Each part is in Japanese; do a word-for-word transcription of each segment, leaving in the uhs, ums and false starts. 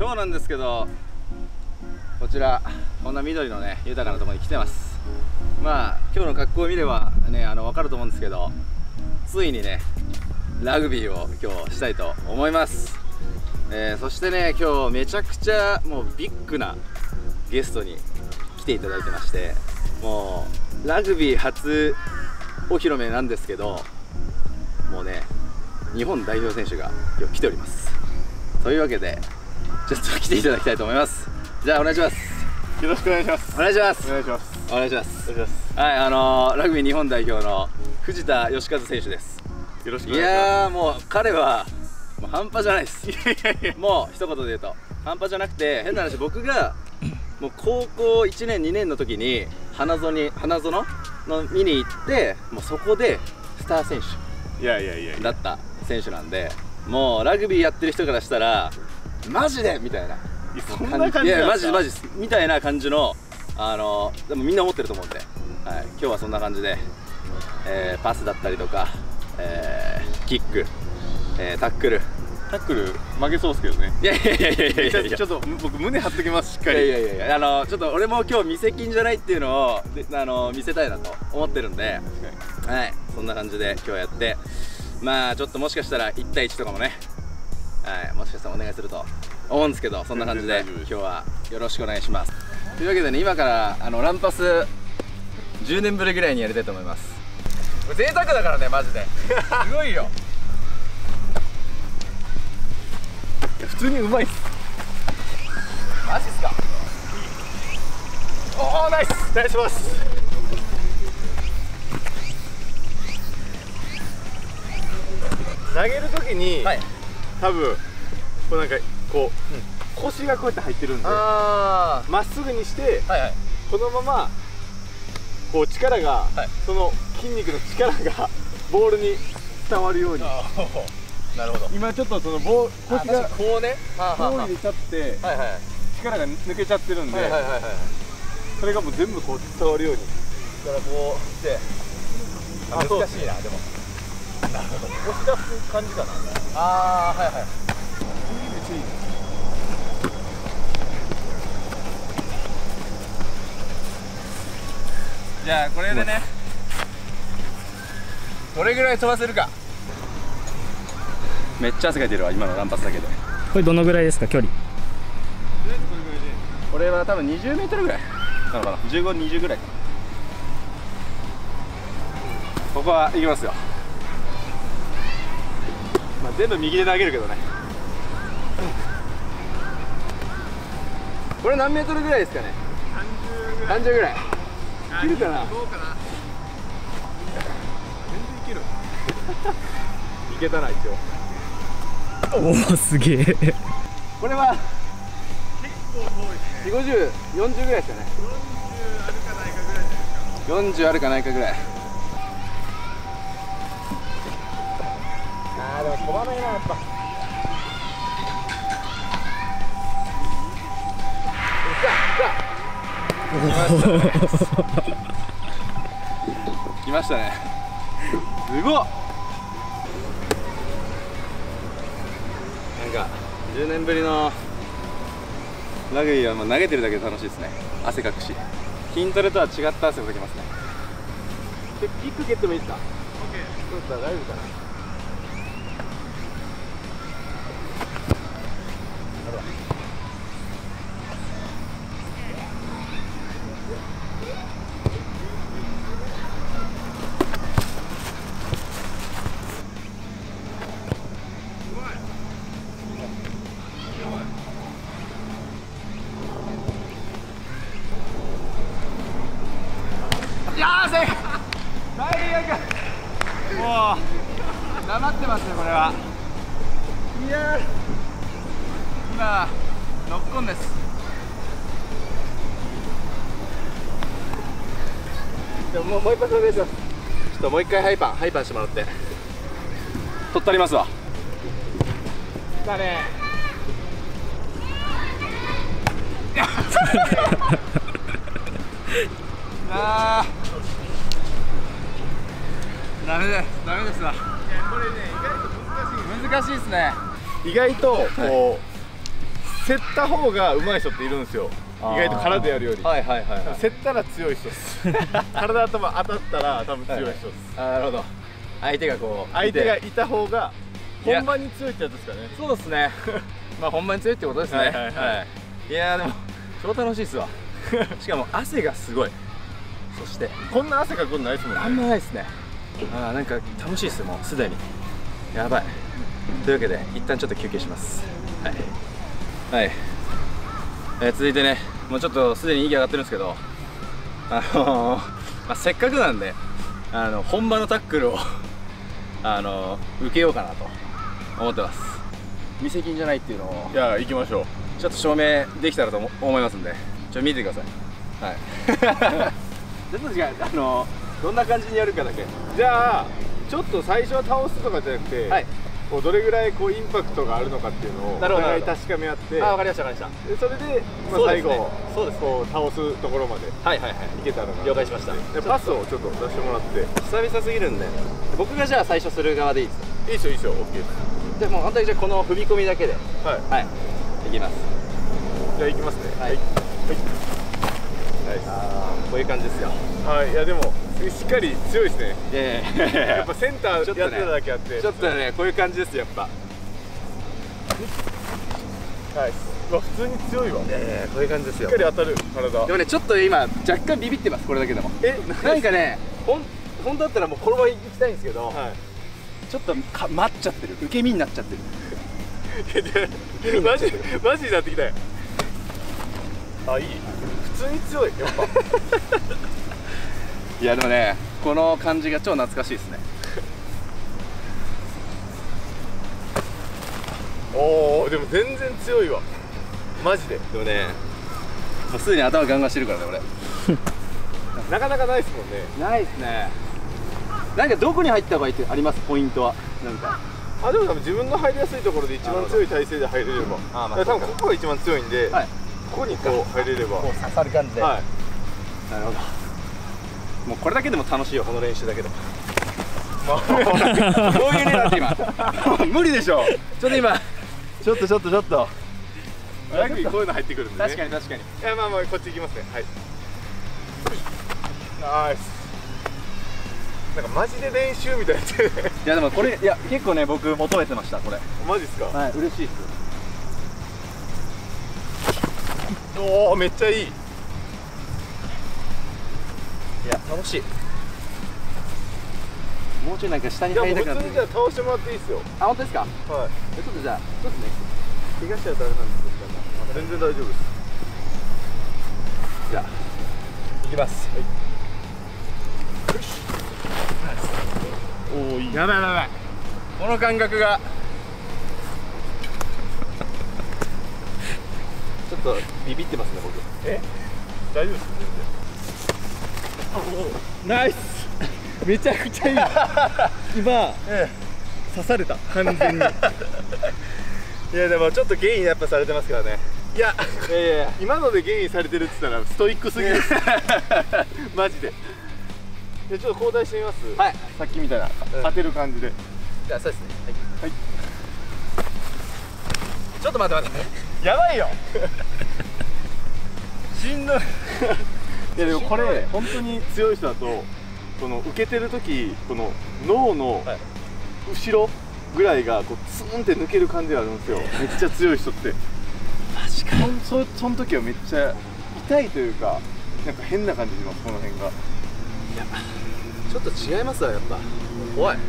今日なんですけど、こちらこんな緑のね豊かなところに来てます。まあ今日の格好を見ればね、あの分かると思うんですけど、ついにねラグビーを今日したいと思います。えー、そしてね今日めちゃくちゃもうビッグなゲストに来ていただいてまして、もうラグビー初お披露目なんですけど、もうね日本代表選手が今日来ております。というわけでちょっと来ていただきたいと思います。じゃあお願いします。 よろしくお願いします。 お願いします。 お願いします。 お願いします。 お願いします。 はい、あのー、ラグビー日本代表の藤田義和選手です。 よろしくおい願いします。 やーもう彼はもう半端じゃないです。 いやいやいや、 もう一言で言うと半端じゃなくて、変な話、僕がもう高校いちねんにねんの時に花園に花園の見に行って、もうそこでスター選手いやいやいやいや、 だった選手なんで、もうラグビーやってる人からしたらマジでみたいな、 そんな感じいやマジママジみたいな感じの、あのでもみんな思ってると思うんで、はい、今日はそんな感じで、えー、パスだったりとか、えー、キック、えー、タックルタックル負けそうですけどね。 いやいやいやいやいやいやいや、 ちょっと僕胸張っときます、しっかり。 いやいやいやいや、あのちょっと俺も今日見せ金じゃないっていうのをであの見せたいなと思ってるんで、はい、そんな感じで今日はやって、まあちょっともしかしたらいちたいいちとかもね、はい、もしかしたらお願いすると思うんですけど、そんな感じで今日はよろしくお願いします。というわけでね、今からあのランパスじゅうねんぶりぐらいにやりたいと思います。これ贅沢だからね、マジで。すごいよ。 普通にうまいっす。 マジっすか。 おお、ナイス、ナイスパス。投げるときに、はい、多分こうなんかこう、うん、腰がこうやって入ってるんで、まっすぐにして、はいはい、このままこう力が、はい、その筋肉の力がボールに伝わるように。なるほど。今ちょっとそのボー腰がこうね、 ボールに立って力が抜けちゃってるんで、それがもう全部こう伝わるように。 だからこうして難しいな、でも。なるほど。押し出す感じかな。ああ、はいはい。めっちゃいい。じゃあこれでね、どれぐらい飛ばせるか。めっちゃ汗かいてるわ、今のランパスだけで。 これどのぐらいですか、距離？ これは多分にじゅうメートルぐらいなのかな。じゅうご、にじゅうぐらいかな。ここは行きますよ。まあ全部右で投げるけどね。これ何メートルぐらいですかね。さんじゅうぐらい。いけるかな。どうかな。全然いける。いけたな、一応。 おお、すげえ。 これは結構遠いですね。よんじゅう、よんじゅうぐらいですかね。よんじゅうあるかないかぐらい。あーでも飛ばないな、やっぱ。来ましたね。すごっ。なんかじゅうねんぶりのラグビーはもう投げてるだけで楽しいですね。汗かくし、筋トレとは違った汗をかきますね。でキック蹴ってもいいですか？ OK。 そうしたら大丈夫かな。もうなまってますね、これは。いやー、今ノックオンです。でももうもう一発お願いします。ちょっともう一回ハイパンハイパンしてもらって取ったりますわ。だね。ああダメです、ダメですわ。いやこれね、意外と難しい難しいですね。意外とこう競った方が上手い人っているんですよ。意外と空でやるより。はいはいはい。競ったら強い人です。体頭当たったら多分強い人です。 あ、なるほど。相手がこう相手がいた方が本番に強いってやつですかね。 そうですね。まあ本番に強いってことですね。はいはいはい。いやでも超楽しいっすわ。しかも汗がすごい。そしてこんな汗かくことないですもんね。 あんまないですね。ああ、なんか楽しいっすもうすでに。やばい。というわけで一旦ちょっと休憩します。はい。はい。えー、続いてね、もうちょっとすでに息上がってるんですけど、あのー、まあ、せっかくなんであの本場のタックルをあのー、受けようかなと思ってます。見せ金じゃないっていうのを、 いや、行きましょう。 ちょっと証明できたらと思いますんで、ちょっと見てください。はい。ちょっと違う、あのー、どんな感じにやるかだけ。 じゃあちょっと最初は倒すとかじゃなくて、はい、こうどれぐらいこうインパクトがあるのかっていうのをお互い確かめ合って、 あ、わかりましたわかりました。 でそれで、まあ、最後そうですこう倒すところまでいけたらな。 了解しました。 でパスをちょっと出してもらって。 久々すぎるんで、僕がじゃあ最初する側でいいですか？ いいですよいいですよ、 OK です。 じゃあもう本当にじゃあこの踏み込みだけで、はいはい、いきます。 じゃあいきますね。はい、はい、 ああ、こういう感じですよ。 はい、いやでもしっかり強いですね。 いやいや、 やっぱセンターやってただけあって、 ちょっとね、こういう感じですやっぱ。はい、 うわ、普通に強いわ。 いやいや、こういう感じですよ。 しっかり当たる体。 でもね、ちょっと今若干ビビってます、これだけでも。え、なんかね、ほん本当だったらもうこのまま行きたいんですけど、はい、ちょっとか待っちゃってる、受け身になっちゃってる。 マジマジになってきたよ。あ、いい。普通に強いやっぱ。 いやでもね、この感じが超懐かしいですね。 おお、でも全然強いわマジで。 でもね、もうすでに頭ガンガンしてるからね俺。 なかなかないですもんね。 ないですね。なんかどこに入った場合ってあります？ポイントはなんか。 あ、でも多分自分の入りやすいところで一番強い体勢で入れれば、あ、まあ、多分ここが一番強いんで、はい、ここにこう入れればこう刺さる感じで、はい、なるほど。もうこれだけでも楽しいよ、この練習だけでも。どういうねだって今無理でしょ。ちょっと今ちょっとちょっとちょっとラグビーこういうの入ってくるんでね。 確かに確かに。いや、まあまあこっち行きますね。はい、ナイス。なんかマジで練習みたいな。いやでもこれ、いや結構ね、僕求めてましたこれ。 マジっすか？ はい、嬉しいっす。 おお、めっちゃいい。いや、楽しい。もうちょいなんか下に入りたくなって。 普通にじゃあ倒してもらっていいですよ。 あ、本当ですか？はい。ちょっとじゃあちょっとね、怪我しちゃうとあれなんですけど、 全然大丈夫です。 じゃあ行きます。はい。おお、いい。やばいやばいやばい。この感覚がちょっとビビってますね僕。 え？大丈夫です全然。ナイス。めちゃくちゃいい。今、ええ、刺された完全に。いやでもちょっとゲインやっぱされてますからね。 いや、いやいやいや、今のでゲインされてるって言ったらストイックすぎる。マジで。でちょっと交代してみます。 はい。さっきみたいな当てる感じで。 じゃあそうですね。はい。はい。ちょっと待って待って。 やばいよ。しんどい。いやでもこれ本当に強い人だと、この受けてる時この脳の後ろぐらいがこうツーンって抜ける感じがあるんですよ。めっちゃ強い人って。 確かに。 そその時はめっちゃ痛いというか、なんか変な感じします、この辺が。 いや、ちょっと違いますわやっぱ。怖い。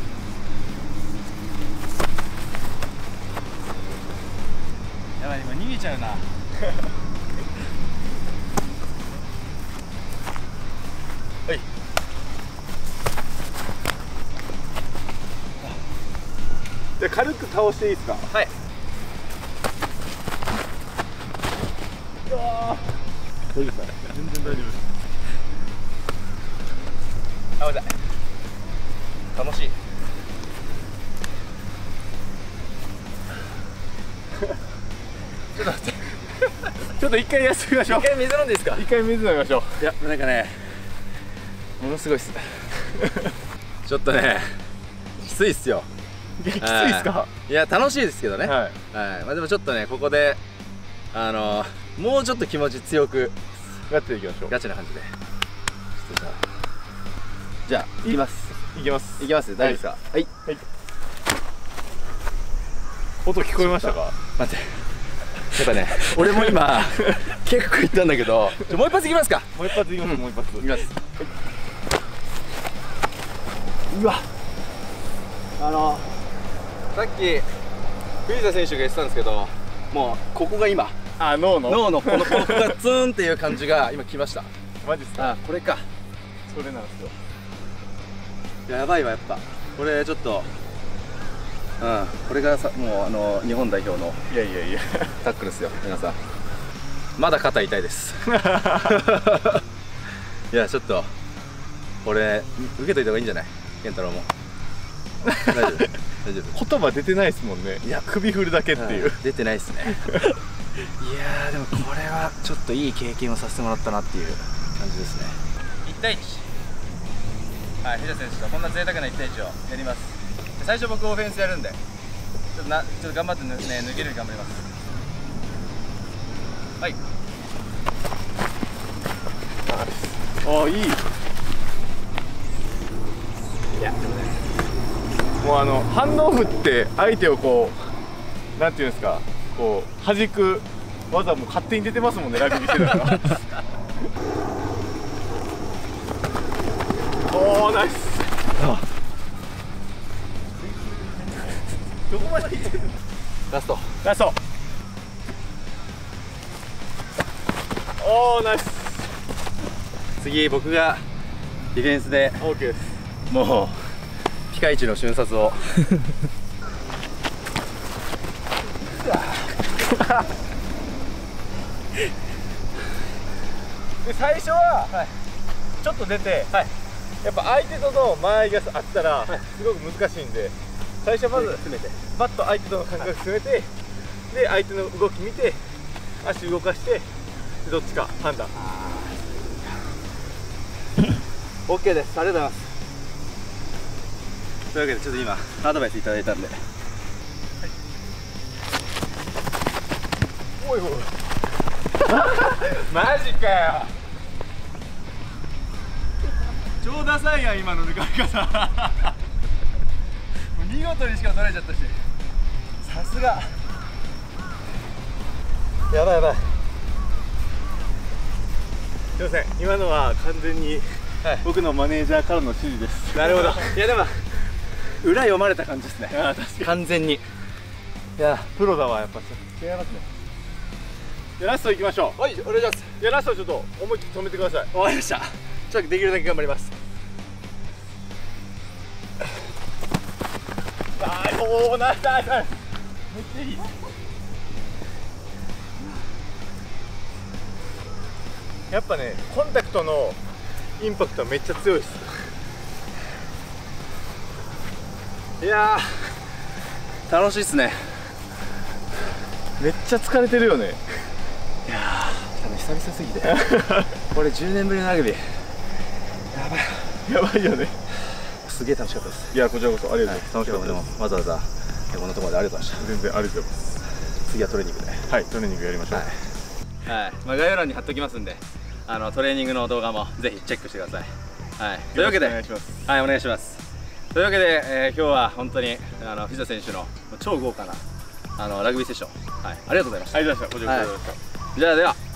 やばい、今逃げちゃうな。はい。 じゃあ軽く倒していいですか？ はい。 うわー、大丈夫ですか？全然大丈夫です。 あ、ごめんなさい。楽しい。ちょっと待って。 ちょっと一回休みましょう。 一回水飲んでいいですか？ 一回水飲みましょう。 いや、なんかね、ものすごいっす。ちょっとね、きついっすよ。 きついっすか？ いや、楽しいですけどね。はい。はい。まあでもちょっとね、ここであのー、もうちょっと気持ち強くガチでいきましょう。 ガチな感じで。ちょっとじゃあじゃあいきます。 いきますいきます。大丈夫ですか。はい、 はい、音聞こえましたか。 待って、やっぱね俺も今結構いったんだけど、ちょもう一発いきますか。 もう一発いきます、うん、もう一発いきます、はい、うわ、あのさっき藤田選手が言ってたんですけど、もうここが今、 あ、脳の脳のこのここがツーンっていう感じが今来ました。 マジっすか。 あ、これか。 それなんですよ。 やばいわ、やっぱこれちょっと、うん、これがさ、もうあの日本代表のいやいやいやタックルですよ皆さん。まだ肩痛いですいやちょっとこれ受けといた方がいいんじゃない、健太郎も。大丈夫大丈夫。 言葉出てないですもんね。いや、首振るだけっていう、 うん、出てないですねいやーでもこれはちょっといい経験をさせてもらったなっていう感じですね。いち対いち、はい、藤田選手とこんな贅沢ないち対いちをやります。最初僕オフェンスやるんで、ちょっとなちょっと頑張ってね、抜けるように頑張ります。はい、 ああ、いい。いやでもね、もうあのハンドオフって相手をこうなんていうんですか、こう弾く技も勝手に出てますもんね、ラグビーしてたらおお、ナイス。どこまで行ってる。 ラストラスト。おお、ナイス。 次僕がディフェンスで OK です。 もうピカイチの瞬殺をで最初は、はい、ちょっと出て、はい、やっぱ相手との間合いがあったら、はい、すごく難しいんで、最初はまず詰めてバッと相手との感覚詰めて、はい、で相手の動き見て足動かして、どっちか判断。 OK です。ありがとうございます。というわけでちょっと今アドバイスいただいたんで、はい、 おいおいマジかよ。 超ダサいやん今の抜かれ方見事にしか取れちゃったし、さすがやばいやばい。 すいません、今のは完全に僕のマネージャーからの指示です。 なるほど。いやでも裏読まれた感じですね。 ああ、確かに完全に。いやプロだわ、やっぱ違いますね。じゃラストいきましょう。 はい、お願いします。 いや、ラストちょっと思いっきり止めてください。 わかりました。ちょっとできるだけ頑張ります。 あー、おお、ナイスナイスナイス。めっちゃいい。やっぱね、コンタクトのインパクトはめっちゃ強いです。 いやー楽しいっすね。 めっちゃ疲れてるよね。 いやー多分久々すぎてこれじゅうねんぶりのラグビーやばいやばいよね。 すげえ楽しかったです。 いや、こちらこそありがとうございます。 楽しかったです。わざわざこんなところでありがとうございました。 全然ありがとうございます。 次はトレーニングで、 はい、トレーニングやりましょう。 はい、はい、まあ、概要欄に貼っときますんで、あのトレーニングの動画もぜひチェックしてください。はい、というわけでお願いします。はい、お願いします。というわけで、えー、今日は本当にあの藤田選手の超豪華なあのラグビーセッション、はい、ありがとうございました。 ありがとうございました。こちらこそありがとうございました。 じゃあでは。